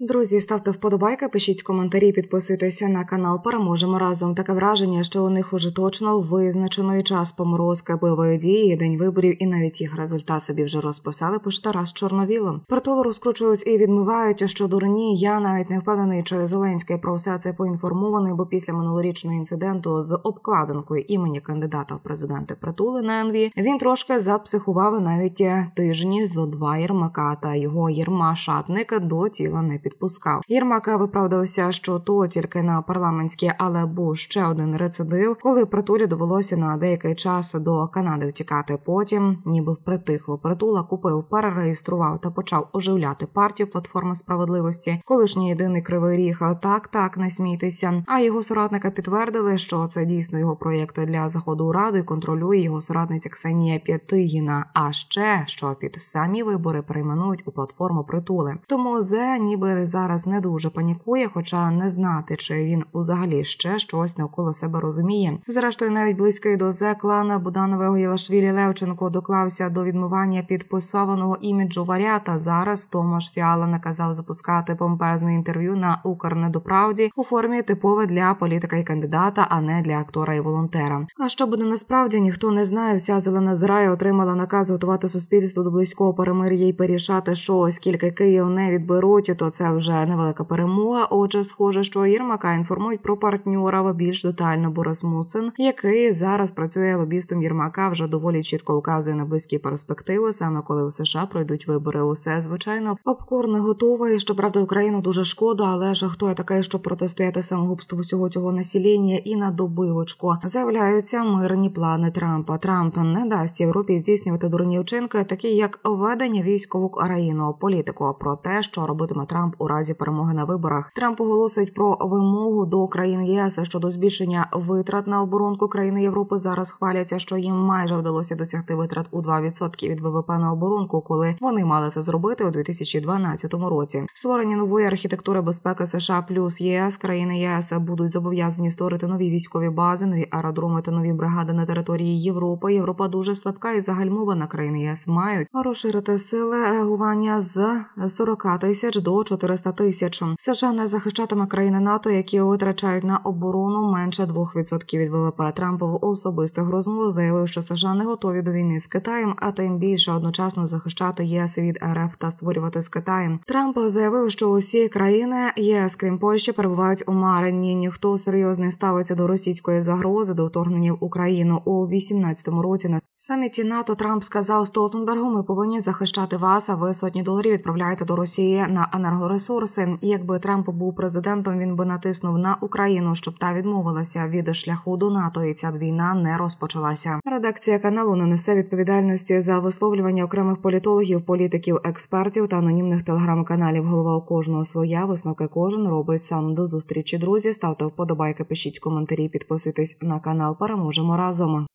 Друзі, ставте вподобайки, пишіть коментарі, підписуйтеся на канал. Переможемо разом. Таке враження, що у них уже точно визначений час поморозки, бойової дії, день виборів і навіть їх результат собі вже розписали, пише Тарас Чорновіло. Притул розкручують і відмивають, що дурні. Я навіть не впевнений, чи Зеленський про все це поінформований, бо після минулорічного інциденту з обкладинкою імені кандидата в президенти Притули на НВ, він трошки запсихував, навіть тижні зо два Єрмака та його Єрма-шатник до тіла не підпускав. Єрмак виправдався, що то тільки на парламентській, але був ще один рецидив, коли Притулі довелося на деякий час до Канади втікати. Потім, ніби впритихло, Притула купив, перереєстрував та почав оживляти партію «Платформа справедливості», колишній єдиний Кривий Ріг. Так, не смійтеся. А його соратника підтвердили, що це дійсно його проєкт для заходу у Раду і контролює його соратниця Ксенія П'ятигіна. А ще, що під самі вибори перейменують у «Платформу Притули». Тому ніби зараз не дуже панікує, хоча не знати, чи він взагалі ще щось навколо себе розуміє. Зрештою, навіть близький до клана Буданового Єлашвілі-Левченко доклався до відмивання підписованого іміджу варіата. Зараз Томаш Фіала наказав запускати помпезне інтерв'ю на «Укрнедоправді» у формі типове для політика і кандидата, а не для актора і волонтера. А що буде насправді, ніхто не знає. Вся зелена зграя отримала наказ готувати суспільство до близького перемир'я і порішати, що оскільки Київ не відберуть, то це вже невелика перемога. Отже, схоже, що Єрмака інформують про партнера більш детально. Борис Мусин, який зараз працює лобістом Єрмака, вже доволі чітко вказує на близькі перспективи, саме коли у США пройдуть вибори. Усе, звичайно, попкорн готовий. Щоправда, Україну дуже шкода, але ж хто я такий, щоб протистояти самогубству всього цього населення? І на добивочку з'являються мирні плани Трампа. Трамп не дасть Європі здійснювати дурні вчинки, такі як введення військову арійну політику. Про те, що робитиме Трамп у разі перемоги на виборах. Трамп оголосить про вимогу до країн ЄС щодо збільшення витрат на оборонку. Країни Європи зараз хваляться, що їм майже вдалося досягти витрат у 2% від ВВП на оборонку, коли вони мали це зробити у 2012 році. Створення нової архітектури безпеки США плюс ЄС. Країни ЄС будуть зобов'язані створити нові військові бази, нові аеродроми та нові бригади на території Європи. Європа дуже слабка і загальмована. Країни ЄС мають розширити сили реагування з 40 тисяч до 400 тисяч. США не захищатиме країни НАТО, які витрачають на оборону менше 2% від ВВП. Трамп в особистих розмовах заявив, що США не готові до війни з Китаєм, а тим більше одночасно захищати ЄС від РФ та створювати з Китаєм. Трамп заявив, що усі країни ЄС, крім Польщі, перебувають у маренні. Ніхто серйозно ставиться до російської загрози, до вторгнення в Україну. У 2018 році на саміті НАТО Трамп сказав Столтенбергу: "Ми повинні захищати вас, а ви сотні доларів відправляєте до Росії на енергоресурси". Якби Трамп був президентом, він би натиснув на Україну, щоб та відмовилася від шляху до НАТО, і ця війна не розпочалася. Редакція каналу не несе відповідальності за висловлювання окремих політологів, політиків, експертів та анонімних телеграм-каналів. Голова у кожного своя, висновки кожен робить сам. До зустрічі, друзі. Ставте вподобайки, пишіть коментарі, підписуйтесь на канал. Переможемо разом.